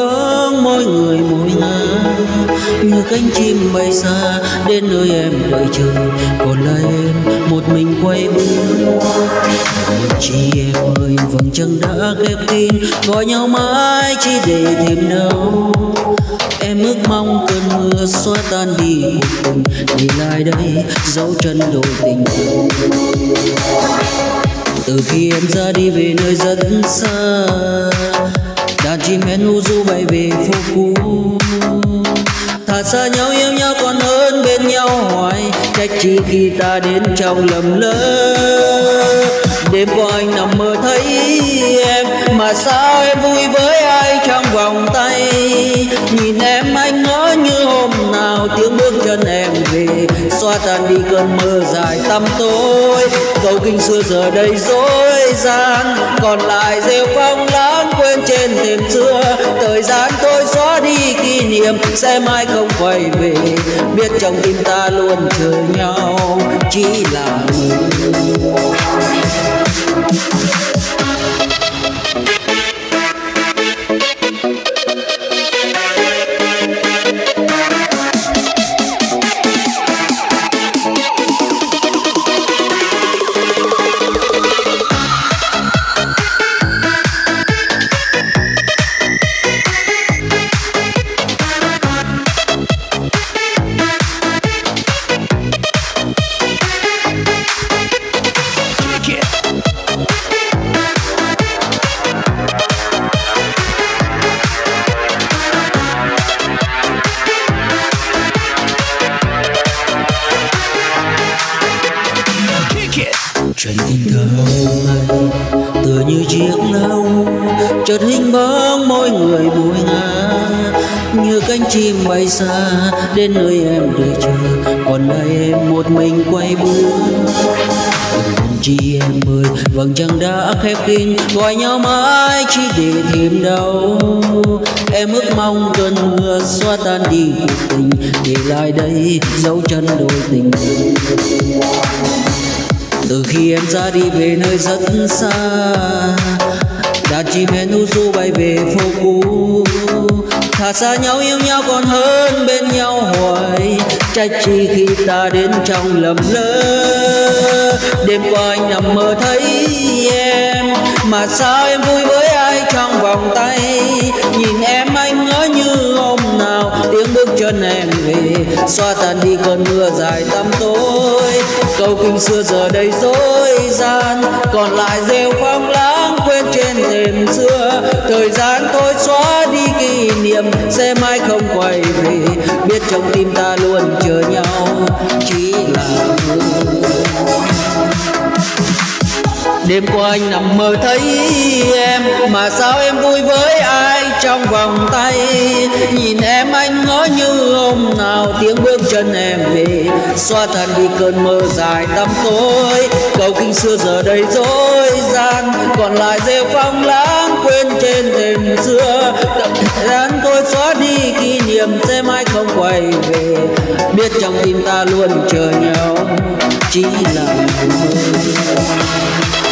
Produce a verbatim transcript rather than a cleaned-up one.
bóng mỗi người mỗi ngả, như cánh chim bay xa đến nơi em đợi chờ, còn lại em một mình quay bước. Chị em ơi, vầng trăng đã khép kín, gọi nhau mãi chỉ để thêm đau. Em ước mong cơn mưa xóa tan đi cuộc tình, để lại đây dấu chân đôi tình yêu. Từ khi em ra đi về nơi rất xa, đàn chim én u du bay về phố cũ. Thà xa nhau yêu nhau còn hơn bên nhau hoài, trách chi khi ta đến trong lầm lỡ. Đêm qua anh nằm mơ thấy em, mà sao em vui với ai trong vòng tay. Nhìn em anh ngỡ như hôm nào tiếng bước chân em về, xóa tan đi cơn mơ dài tăm tối. Câu kinh xưa giờ đây dối gian, còn lại rêu phong lãng quên trên thềm xưa. Thời gian tôi xóa đi kỷ niệm sẽ mãi không quay về, biết trong tim ta luôn chờ nhau chỉ là mơ. Chuyện tình thơ này tựa như chiếc lâu, chợt hình bóng mỗi người buổi ngả, như cánh chim bay xa đến nơi em đợi chờ, còn lại em một mình quay bước. Chị em ơi, vầng trăng đã khép kín, gọi nhau mãi chỉ để thêm đau. Em ước mong cơn mưa xóa tan đi cuộc tình, để lại đây dấu chân đôi tình. Từ khi em ra đi về nơi rất xa, đàn chim én u du bay về phố cũ. Thà xa nhau yêu nhau còn hơn bên nhau hoài, trách chi khi ta đến trong lầm lỡ. Đêm qua anh nằm mơ thấy em, mà sao em vui với ai trong vòng tay. Nhìn em anh ngỡ như hôm nào tiếng bước chân em về, xóa tan đi cơn mưa dài tăm tối. Câu kinh xưa giờ đây dối gian, còn lại rêu phong lãng quên trên thềm xưa. Thời gian tôi xóa đi kỷ niệm sẽ mãi không quay về, biết trong tim ta luôn chờ nhau chỉ là mơ. Đêm qua anh nằm mơ thấy em, mà sao em vui với ai trong vòng tay. Nhìn em anh ngỡ như hôm nào tiếng bước chân em về, xóa tan đi cơn mơ dài tăm tối. Câu kinh xưa giờ đây dối gian, còn lại rêu phong lãng quên trên thềm xưa. Thời gian tôi xóa đi kỷ niệm sẽ mãi không quay về, biết trong tim ta luôn chờ nhau chỉ là mơ.